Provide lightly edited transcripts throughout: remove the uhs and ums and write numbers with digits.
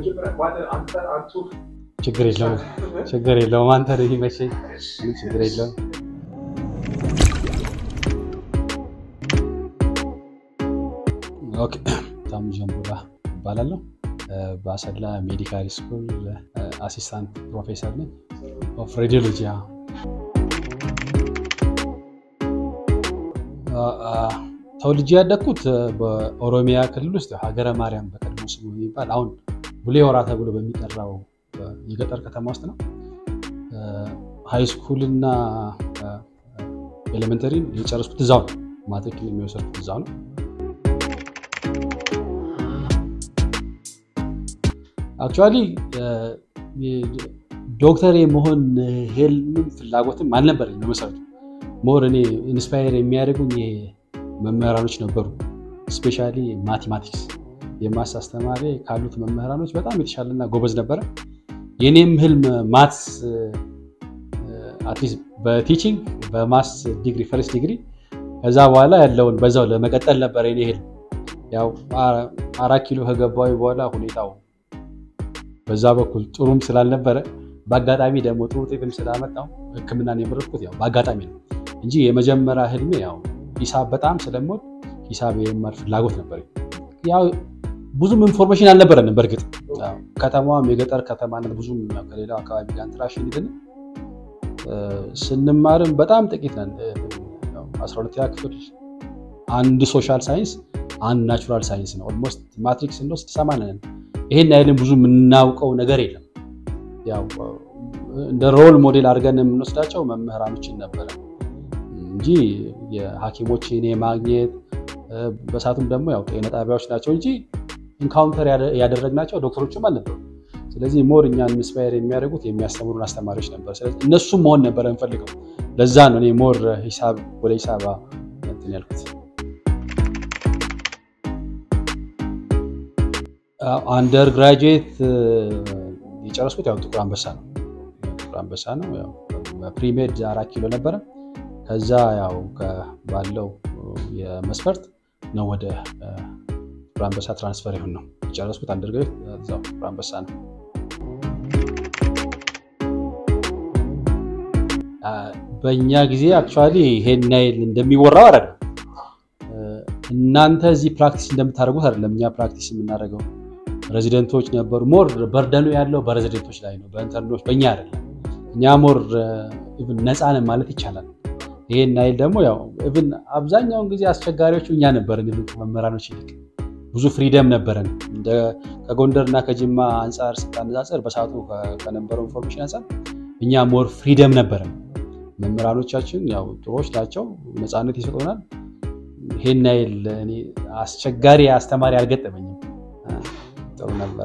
ችግር የለውም አንተ ረዲ መቼ ችግር የለውም ኦኬ ታም ጀምቡላ ባላለው በአሰላ ሜዲካል ስኩል አሲስታንት ፕሮፌሰር ነኝ ኦፍ ሬዲዮሎጂ ተወልጄ ያደኩት በኦሮሚያ ክልል ውስጥ ሀገረ ማርያም በቀድሞ ስሙ የሚባል አሁን ቡሌ ሆራ ተብሎ በሚጠራው የገጠር ከተማ ውስጥ ነው ሃይ ስኩል እና ኤሌመንተሪ የጨረስኩት እዛው ማትሪክ የሚወሰድኩት እዛው ነው አክቹአሊ ዶክተር የመሆን ህልም ፍላጎትም አልነበረኝም በመሰረቱ ሞር እኔ ኢንስፓየር የሚያደርጉኝ መምህራኖች ነበሩ ስፔሻሊ ማቴማቲክስ የማስ አስተማሪ ካሉት መምህራኖች በጣም የተሻለና ጎበዝ ነበር የኔም ህልም ማትስ አትሊስት በቲቺንግ በማስ ዲግሪ ፈርስት ዲግሪ ከዛ በኋላ ያለውን በዛው ለመቀጠል ነበር የኔ ህልም ያው 4 ኪሎ ከገባው በኋላ ሁኔታው በዛ በኩል ጥሩም ስላልነበረ በአጋጣሚ ደግሞ ጥሩ ጥቅም ስላመጣው ህክምናን የመረጥኩት ያው በአጋጣሚ ነው እንጂ የመጀመሪያ ህልሜ ያው ሂሳብ በጣም ስለምወድ ሂሳብ የመማር ፍላጎት ነበር ያው ብዙም ኢንፎርሜሽን አልነበረንም በርግጥ ከተማዋም የገጠር ከተማነት ብዙም ከሌላው አካባቢ ጋር ኢንተራክሽን ይደን ስንማርም በጣም ጥቂት ነን 12ኛ ክፍል አንድ ሶሻል ሳይንስ አንድ ናቹራል ሳይንስ ነው ኦልሞስት ማትሪክስ እንደውስ 80 ነን ይሄን አይደለም ብዙ ምናውቀው ነገር የለም ያው እንደ ሮል ሞዴል አድርገን የምንወስዳቸው መምህራኖችን ነበር እንጂ የሐኪሞችን የማግኘት በሳቱም ደግሞ ያው ጤና ጣቢያዎች ናቸው እንጂ ኢንካውንተር ያደረግናቸው ዶክተሮችም አልነበሩ ስለዚህ ሞር እኛን ኢንስፓየር የሚያደርጉት የሚያስተምሩን አስተማሪዎች ነበር ስለዚህ እነሱ መሆን ነበር እንፈልገው ለዛ ነው እኔ ሞር ሂሳብ ወደ ሂሳብ እንትን ያልኩት አንደር ግራጁዌት የጨረስኩት ያው ጥቁር አንበሳ ነው ያው ፕሪሜድ 4 ኪሎ ነበር ከዛ ያው ባለው የመስፈርት ነው ወደ ጥቁር አንበሳ ትራንስፈር ይሁን ነው የጨረስኩት አንደር ግራጁዌት እዛው ጥቁር አንበሳ ነው በእኛ ጊዜ አክቹአሊ ይሄን ናይል እንደሚወራው አይደለም እናንተ እዚህ ፕራክቲስ እንደምታደርጉት አይደለም እኛ ፕራክቲስ የምናደርገው ሬዚደንቶች ነበሩ ሞር በርደኑ ያለው በሬዚደንቶች ላይ ነው በኢንተርኖች በእኛ አይደለም እኛ ሞር ኢቭን ነፃነን ማለት ይቻላል ይሄን ናይል ደግሞ ያው ኢቭን አብዛኛውን ጊዜ አስቸጋሪዎቹ እኛ ነበርን ኢቭን መምህራኖች ይልቅ ብዙ ፍሪደም ነበረን እንደ ከጎንደርና ከጅማ አንፃር ስታነጻጸር በሳቱ ከነበረው ኢንፎርሜሽን አንፃር እኛ ሞር ፍሪደም ነበረን መምህራኖቻችን ያው ጥሩዎች ናቸው ነፃነት ይሰጡናል ይሄን ናይል እኔ አስቸጋሪ አስተማሪ አልገጠመኝም ጥሩ ነበር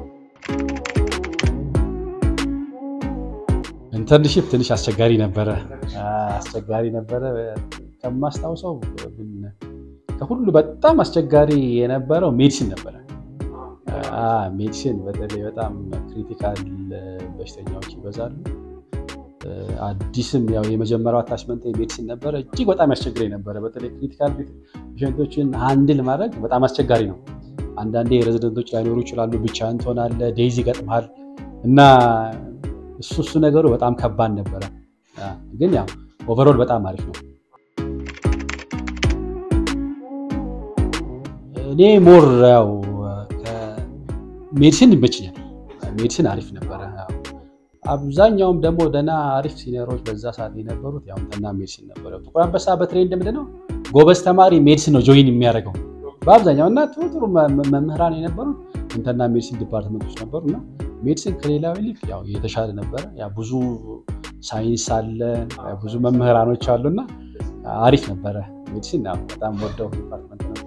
ኢንተርንሺፕ ትንሽ አስቸጋሪ ነበር ከማስታውሰው ከሁሉ በጣም አስቸጋሪ የነበረው ሜዲሲን ነበር ሜዲሲን በጣም ክሪቲካል በሽተኛዎች ይበዛሉ አዲስም ያው የመጀመሪያው አታችመንት ሜዲሲን ነበር እጅግ በጣም ያስቸግረኝ ነበር በተለይ ክሪቲካል ፔሸንቶችን ሃንድል ማድረግ በጣም አስቸጋሪ ነው አንዳንዴ ሬዚደንቶች ላይኖሩ ይችላሉ ብቻህን ትሆናለህ ዴይዝ ይገጥማል እና እሱ ነገሩ በጣም ከባድ ነበር ግን ያው ኦቨርኦል በጣም አሪፍ ነው እኔ ሞር ያው ሜዲሲን ይመችኛል ሜዲሲን አሪፍ ነበር አብዛኛውም ደግሞ ደና አሪፍ ሲኒየሮች በዛ ሰዓት የነበሩት ያው እንተና ሜዲሲን ነበር ጥቁር አንበሳ በትሬንድ ምንድነው ጎበዝ ተማሪ ሜዲሲን ነው ጆይን የሚያደርገው በአብዛኛው እና ጥሩ መምህራን የነበሩት እንተና ሜዲሲን ዲፓርትመንቶች ነበሩና ሜዲሲን ከሌላው ይልቅ ያው የተሻለ ነበር ያ ብዙ ሳይንስ አለ ብዙ መምህራኖች አሉና አሪፍ ነበር ሜዲሲን ነው በጣም ወደው ዲፓርትመንት ነው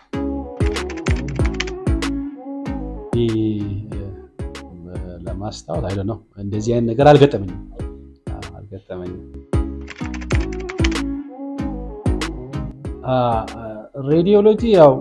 ለማስታወስ አይደል ነው እንደዚህ አይነት ነገር አልገጠመኝም ሬዲዮሎጂ ያው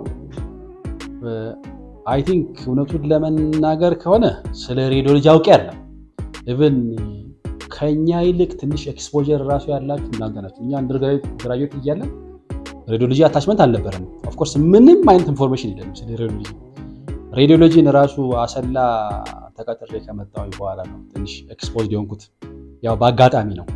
አይ ቲንክ እውነቱን ለመናገር ከሆነ ስለ ሬዲዮሎጂ አውቄ አይደለም ኢቭን ከኛ ይልቅ ትንሽ ኤክስፖዠር ራሱ ያላችሁ እናንተ ናችሁ እኛ አንደርግራጁዌት እያለን ሬዲዮሎጂ አታችመንት አልነበረም ኦፍ ኮርስ ምንም አይነት ኢንፎርሜሽን የለም ስለ ሬዲዮሎጂ ሬዲዮሎጂን ራሱ አሰላ ተቀጥሬ ከመጣሁ በኋላ ነው ትንሽ ኤክስፖዝድ የሆንኩት ያው በአጋጣሚ ነው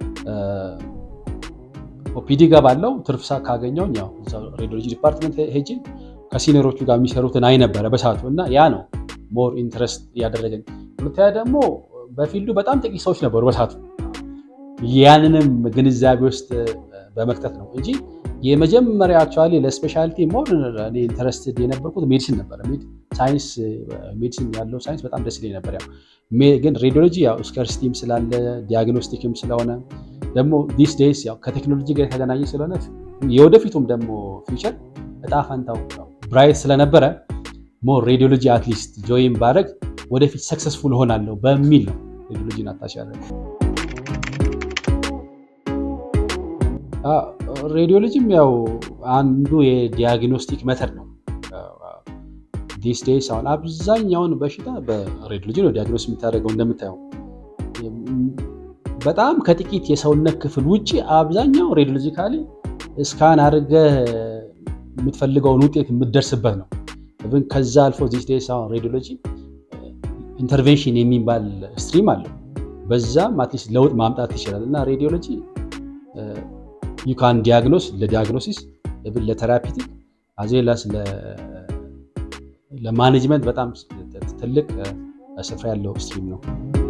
ኦፒዲ ገባለው ትርፍ ሰዓት ካገኘው ያው ሬዲዮሎጂ ዲፓርትመንት ሄጄ ከሲኒየሮቹ ጋር የሚሰሩትን አይ ነበር በሰዓቱ እና ያ ነው ሞር ኢንትረስት ያደረገኝ ሁለተኛ ደግሞ በፊልዱ በጣም ጥቂት ሰዎች ነበሩ በሰዓቱ ያንንም ግንዛቤ ውስጥ በመክተት ነው እንጂ የመጀመሪያ አክቹአሊ ለስፔሻሊቲ ሞር እኔ ኢንተረስትድ የነበርኩት ሜዲሲን ነበር ሳይንስ ሜዲሲን ያለው ሳይንስ በጣም ደስ ይለኝ ነበር ያው ግን ሬዲዮሎጂ ያው ስካርሲቲም ስላለ ዲያግኖስቲክም ስለሆነ ደግሞ ዲስ ዴይስ ያው ከቴክኖሎጂ ጋር የተገናኘ ስለሆነ የወደፊቱም ደግሞ ፊውቸር እጣ ፈንታው ብራይት ስለነበረ ሞር ሬዲዮሎጂ አትሊስት ጆይን ባረግ ወደፊት ሰክሰስፉል ሆናለሁ በሚል ነው ሬዲዮሎጂን አታች ያደረኩት ሬዲዮሎጂም ያው አንዱ የዲያግኖስቲክ ሜተድ ነው ዲስ ዴይስ አሁን አብዛኛውን በሽታ በሬዲዮሎጂ ነው ዲያግኖስ የምታደርገው እንደምታየው በጣም ከጥቂት የሰውነት ክፍል ውጪ አብዛኛው ሬዲዮሎጂካሊ ስካን አድርገ የምትፈልገውን ውጤት የምትደርስበት ነው ግን ከዛ አልፎ ዲስ ዴይስ አሁን ሬዲዮሎጂ ኢንተርቬንሽን የሚባል ስትሪም አለው በዛም አትሊስት ለውጥ ማምጣት ይችላል እና ሬዲዮሎጂ you can diagnose the diagnosis the therapeutic as well as ለማኔጅመንት በጣም ትልቅ ስፍራ ያለው ስትሪም ነው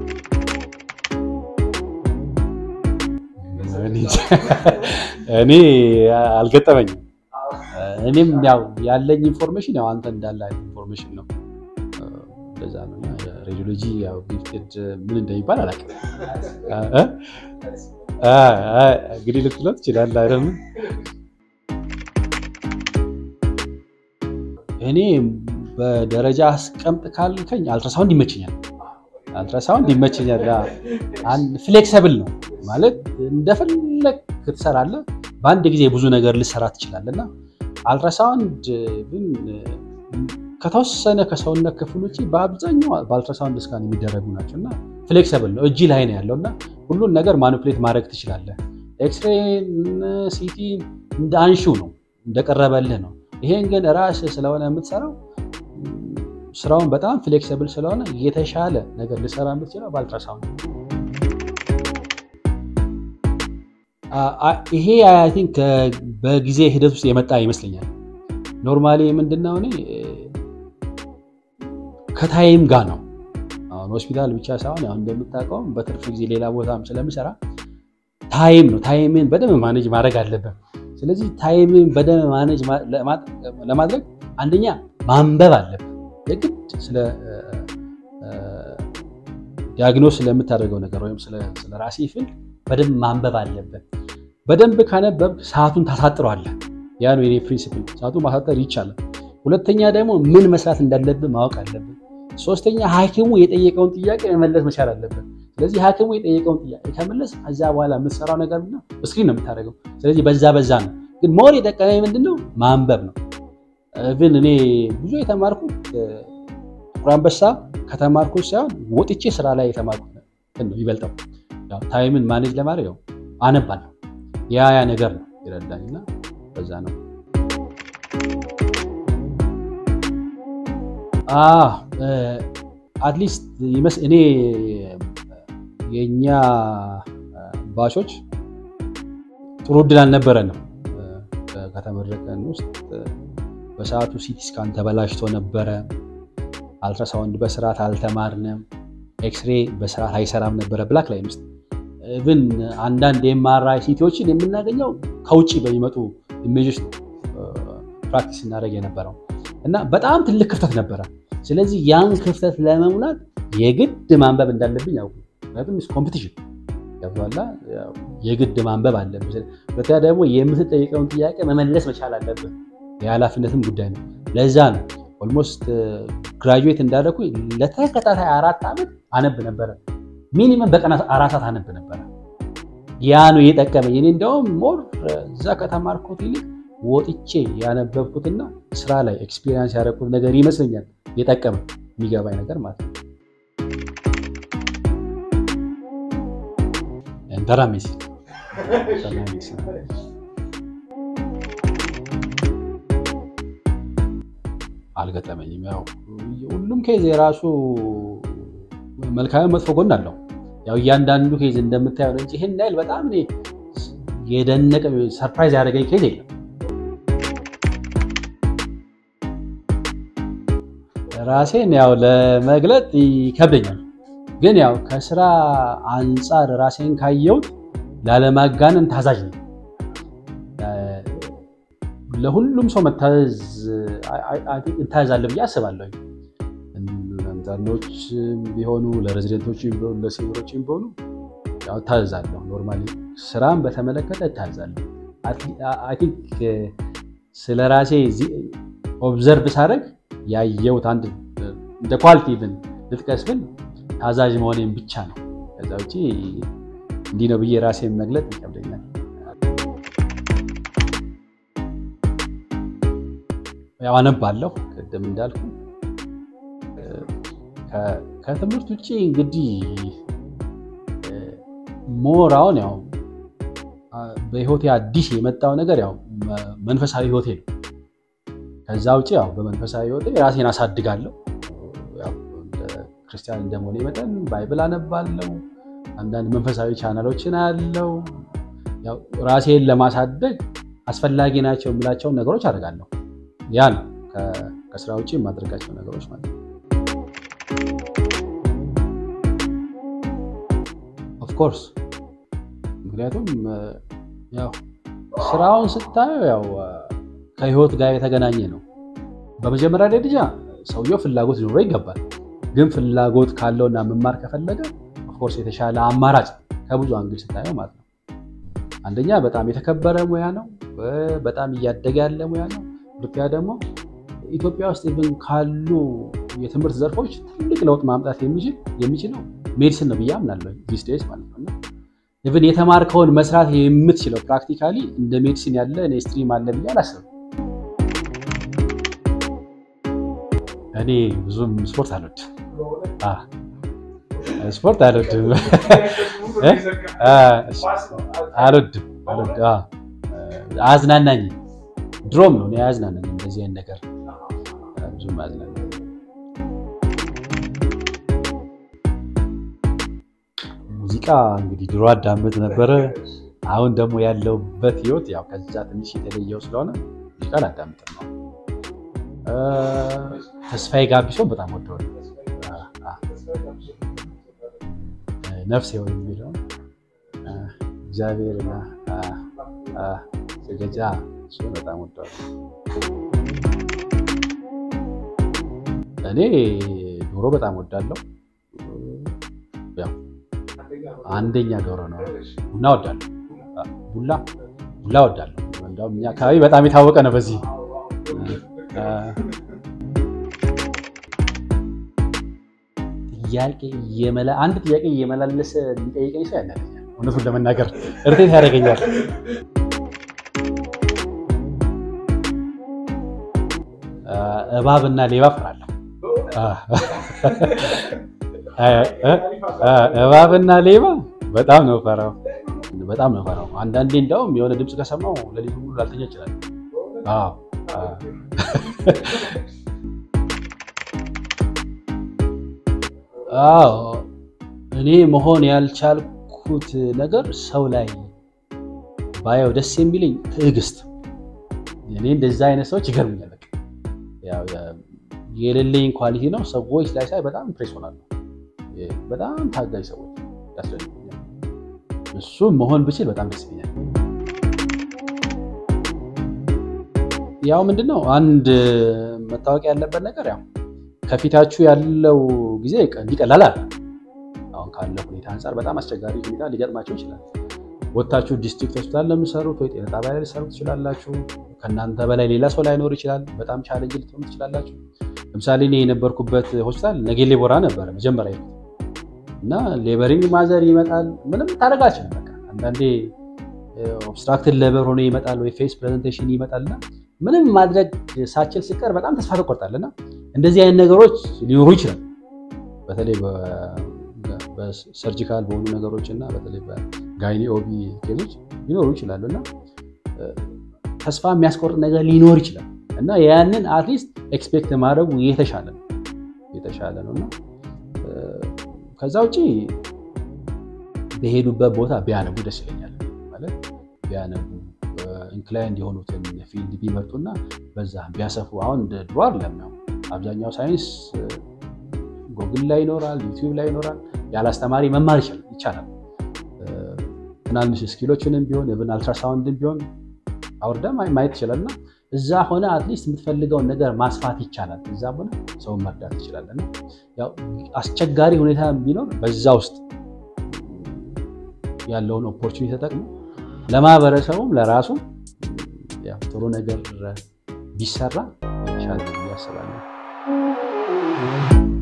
እኔ አልገጠመኝም እኔም ያው ያለኝ ኢንፎርሜሽን ያው አንተ እንዳለ ኢንፎርሜሽን ነው እንደዛ ነው ሬዲዮሎጂ ያው ጊፍትድ ምን እንደሚባል አላውቅም እንግዲህ ልትለት ይችላል አይደል እኔ በደረጃ አስቀምጥ ካልከኝ አልትራሳውንድ ይመቸኛል አንድ ፍሌክሲብል ነው ማለት እንደፈለክ ትሰራለህ በአንድ ጊዜ ብዙ ነገር ልሰራ ትችላለህና አልትራሳውንድ ግን ከተወሰነ ከሰውነት ክፍሎች በአብዛኛው በአልትራሳውንድ ስካን የሚደረጉ ናቸውና ፍሌክሲብል ነው እጅ ላይ ነው ያለውና ሁሉን ነገር ማኒፑሌት ማድረግ ትችላለህ ኤክስሬ ሲቲ እንዳንሹ ነው እንደቀረበልህ ነው ይሄን ግን ራስ ስለሆነ የምትሰራው ስራውን በጣም ፍሌክሲብል ስለሆነ የተሻለ ነገር ልሰራ የምትችለው በአልትራሳውንድ ይሄ አይ ቲንክ በጊዜ ሂደት ውስጥ የመጣ ይመስለኛል ኖርማሊ ምንድነው እኔ ከታይም ጋር ነው አሁን ሆስፒታል ብቻ ሳይሆን ያው እንደምታውቀው በትርፍ ጊዜ ሌላ ቦታም ስለምሰራ ታይምን በደንብ ማኔጅ ማድረግ አለበት ስለዚህ ታይምን በደንብ ማኔጅ ለማድረግ አንደኛ ማንበብ አለበት የግድ ስለ ዲያግኖስ ስለምታደርገው ነገር ወይም ስለ ራሴ ፊልድ በደንብ ማንበብ አለበት በደንብ ካነበብ ሰዓቱን ታሳጥረዋለህ ያ ነው የኔ ፕሪንሲፕል ሰዓቱን ማሳጠር ይቻላል ሁለተኛ ደግሞ ምን መስራት እንዳለብህ ማወቅ አለብህ ሶስተኛ ሐኪሙ የጠየቀውን ጥያቄ መመለስ መቻል አለበት ስለዚህ ሐኪሙ የጠየቀውን ጥያቄ ከመለስ ከዛ በኋላ የምትሰራው ነገር ነው ስክሪን ነው የምታደርገው ስለዚህ በዛ ነው ግን ሞር የጠቀመኝ ምንድነው ማንበብ ነው ግን እኔ ብዙ የተማርኩት ቁራንበሳ ከተማርኩት ሳይሆን ወጥቼ ስራ ላይ የተማርኩት ነው ይበልጣው ያው ታይምን ማኔጅ ለማድረግ ያው አነባለሁ ያ ነገር ነው ይረዳኝና በዛ ነው አትሊስት እኔ የኛ ባሾች ጥሩ ድል አልነበረንም ከተመረቀን ውስጥ በሰዓቱ ሲቲ ስካን ተበላሽቶ ነበረ አልትራሳውንድ በስርዓት አልተማርንም ኤክስሬ በስርዓት አይሰራም ነበረ ብላክ ላይ ውስጥ ግን አንዳንድ ኤምአርአይ ሲቲዎችን የምናገኘው ከውጪ በሚመጡ ኢሜጆች ፕራክቲስ እናደርግ የነበረው እና በጣም ትልቅ ክፍተት ነበረ ስለዚህ ያን ክፍተት ለመሙላት የግድ ማንበብ እንዳለብኝ ያው ምክንያቱም ኮምፒቲሽን ያባላ የግድ ማንበብ አለብህ በተያ ደግሞ የምትጠይቀውን ጥያቄ መመለስ መቻል አለብህ የኃላፊነትም ጉዳይ ነው ለዛ ነው ኦልሞስት ግራጁዌት እንዳደረኩ ለተከታታይ 4 አመት አነብ ነበር ሚኒመም በቀን 4 ሰዓት አነብ ነበር ያ ነው የጠቀመኝ እኔ እንደውም ሞር እዛ ከተማርኩት ይልቅ ወጥቼ ያነበብኩትና ስራ ላይ ኤክስፒሪየንስ ያደረኩት ነገር ይመስለኛል የጠቀመኝ የሚገባኝ ነገር ማለት ነው እንደራሚስ አልገጠመኝም ያው ሁሉም ኬዝ የራሱ መልካም መጥፎ ጎን አለው ያው እያንዳንዱ ኬዝ እንደምታየው እንጂ ይሄን አይል በጣም እኔ የደነቀ ሰርፕራይዝ ያደረገኝ ኬዝ የለም ራሴን ያው ለመግለጥ ይከብደኛል ግን ያው ከስራ አንፃር ራሴን ካየው ላለማጋነን ታዛዥ ነኝ ለሁሉም ሰው መታዘዝ እንታዛለን ብዬ አስባለሁ አንዳንዶች ቢሆኑ ለሬዚደንቶች ቢሆኑ ለሲኒሮች ቢሆኑ ያው ታዛዛለሁ ኖርማሊ ስራን በተመለከተ ታዛዛለሁ አይ ቲንክ ስለራሴ ኦብዘርቭ ሳደርግ ያየሁት አንድ እንደ ኳሊቲ ብን ልትቀስብን ታዛዥ መሆኔን ብቻ ነው ከዛ ውጪ እንዲህ ነው ብዬ ራሴን መግለጥ ይከብደኛል ያው አነባለሁ ቅድም እንዳልኩ ከትምህርት ውጪ እንግዲህ ሞራውን ያው በህይወቴ አዲስ የመጣው ነገር ያው መንፈሳዊ ህይወቴ ነው ከዛ ውጪ ያው በመንፈሳዊ ህይወቴ ራሴን አሳድጋለሁ ያው ክርስቲያን እንደመሆኔ መጠን ባይብል አነባለሁ አንዳንድ መንፈሳዊ ቻናሎችን አያለው ያው ራሴን ለማሳደግ አስፈላጊ ናቸው የምላቸው ነገሮች አደርጋለሁ ያን ከስራ ውጪ የማድረጋቸው ነገሮች ማለት ነው ኦፍ ኮርስ ምክንያቱም ያው ስራውን ስታየው ያው ከህይወት ጋር የተገናኘ ነው በመጀመሪያ ደረጃ ሰውየው ፍላጎት ሊኖረው ይገባል ግን ፍላጎት ካለውና መማር ከፈለገ ኦፍ ኮርስ የተሻለ አማራጭ ከብዙ አንግል ስታየው ማለት ነው አንደኛ በጣም የተከበረ ሙያ ነው በጣም እያደገ ያለ ሙያ ነው ሁለተኛ ደግሞ ኢትዮጵያ ውስጥ ኢቭን ካሉ የትምህርት ዘርፎች ትልቅ ለውጥ ማምጣት የሚችለው ሜዲሲን ነው ብያምናለሁ ዲስ ዴይስ ማለት ነው ኢቭን የተማርከውን መስራት የምትችለው ፕራክቲካሊ እንደ ሜዲሲን ያለ ስትሪም አለ ብዬ አላስብም እኔ ብዙም ስፖርት አልወድም ስፖርት አልወድም አልወድም አዝናናኝ ድሮም ነው ያዝናናኝ እንደዚህ አይነት ነገር ብዙም አዝናናኝ ሙዚቃ እንግዲህ ድሮ አዳምጥ ነበር አሁን ደግሞ ያለውበት ህይወት ያው ከዛ ትንሽ የተለየው ስለሆነ ሙዚቃ አዳምጥ ነው ተስፋዬ ጋቢሶ በጣም ወደዋለሁ ነፍሴ ወይ የሚለው እግዚአብሔርና ሰገጃ እሱ በጣም ወደዋለሁ እኔ ዶሮ በጣም ወዳለሁ ያው አንደኛ ዶሮ ነው ቡና ወዳለሁ ቡላ ወዳለሁ እንደውም እኛ አካባቢ በጣም የታወቀ ነው በዚህ አንድ ጥያቄ እየመላለሰ ሊጠይቀኝ ሰው ያናገኛል እውነቱን ለመናገር እርቴት ያደርገኛል እባብና ሌባ ፈራለሁ እባብና ሌባ በጣም ነው ፈራው አንዳንዴ እንደውም የሆነ ድምጽ ከሰማው ለሊቱ ሁሉ ላልተኛ ይችላል እኔ መሆን ያልቻልኩት ነገር ሰው ላይ ባየው ደስ የሚለኝ ትዕግስት እኔ እንደዛ አይነት ሰዎች ይገርሙኛል በቃ ያው የሌለኝ ኳሊቲ ነው ሰዎች ላይ ሳይ በጣም ኢምፕሬስ ሆናለሁ በጣም ታጋይ ሰዎች ያስደንቁኛል እሱ መሆን ብችል በጣም ደስ ይለኛል ያው ምንድነው አንድ መታወቂያ ያለበት ነገር ያው ከፊታችሁ ያለው ጊዜ እንዲቀላል አሁን ካለው ሁኔታ አንፃር በጣም አስቸጋሪ ሁኔታ ሊገጥማችሁ ይችላል ወጣችሁ ዲስትሪክት ሆስፒታል ለምትሰሩት ወይ ጤና ጣቢያ ላይ ልትሰሩ ትችላላችሁ ከናንተ በላይ ሌላ ሰው ላይኖር ይችላል በጣም ቻሌንጅ ልትሆኑ ትችላላችሁ ለምሳሌ እኔ የነበርኩበት ሆስፒታል ነጌሌ ቦራ ነበር መጀመሪያ እና ሌበሪንግ ማዘር ይመጣል ምንም ታረጋችሁ በቃ አንዳንዴ ኦብስትራክትድ ሌበር ሆኖ ይመጣል ወይ ፌስ ፕሬዘንቴሽን ይመጣልና ምንም ማድረግ ሳችል ሲቀር በጣም ተስፋ ተቆርጣለና እንደዚህ አይነት ነገሮች ሊኖሩ ይችላል በተለይ በሰርጂካል በሆኑ ነገሮችና በተለይ በጋይኒ ኦቢ ኬዞች ሊኖሩ ይችላሉና ተስፋ የሚያስቆርጥ ነገር ሊኖር ይችላል እና ያንን አትሊስት ኤክስፔክት ማድረጉ የተሻለ የተሻለ ነውና ከዛ ውጪ በሄዱበት ቦታ ቢያነቡ ደስ ይለኛል ማለት ቢያነቡ ኢንክላይንድ የሆኑትን ፊልድ ቢመርጡና በዛ ቢያሰፉ አሁን ድሮ አይደለም ነው አብዛኛው ሳይንስ ጉግል ላይ ይኖራል ዩቲዩብ ላይ ይኖራል ያላስተማሪ መማር ይቻላል ትናንሽ ስኪሎችንም ቢሆን ኢቭን አልትራሳውንድም ቢሆን አውርዳ ማየት ይችላልና እዛ ሆነ አትሊስት የምትፈልገውን ነገር ማስፋት ይቻላል እዛ ሆነ ሰው መርዳት ይችላልና ያው አስቸጋሪ ሁኔታ ቢኖር በዛ ውስጥ ያለውን ኦፖርቹኒቲ ተጠቅሞ ለማህበረሰቡም ለራሱ ያው ጥሩ ነገር ቢሰራ ይቻላል ያስባለሁ